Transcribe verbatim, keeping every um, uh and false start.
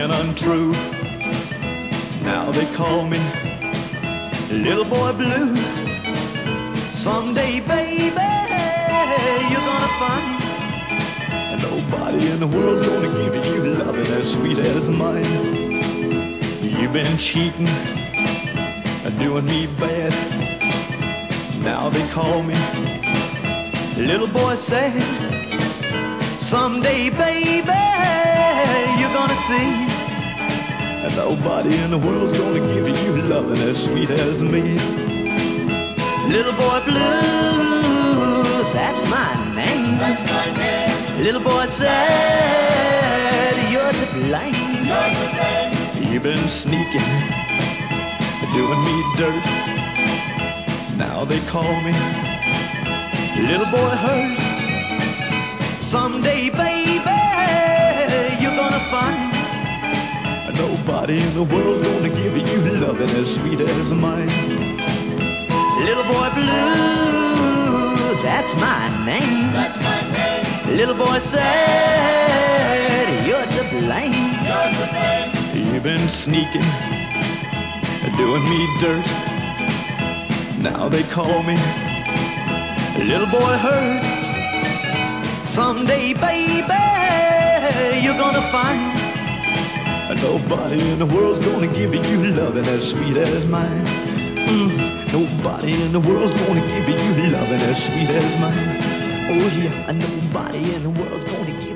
being untrue. Now they call me Little Boy Blue. Someday, baby, you're gonna find nobody in the world's gonna give you loving as sweet as mine. You've been cheating, doing me bad. Now they call me Little Boy Sad. Someday, baby, you're gonna see nobody in the world's gonna give you loving as sweet as me. Little Boy Blue, that's my name. That's my name. Little Boy Sad, you're to blame. You're to blame. You've been sneaking, doing me dirt. Now they call me Little Boy Hurt. Someday, baby, you're gonna find nobody in the world's gonna give you loving as sweet as mine. Little Boy Blue, that's my name. That's my name. Little Boy Sad, you're to blame. You're to blame. You've been sneaking, doing me dirt. Now they call me Little Boy Hurt. Someday, baby, you're gonna find nobody in the world's gonna give you loving as sweet as mine. Mm, nobody in the world's gonna give you loving as sweet as mine. Oh yeah, nobody in the world's gonna give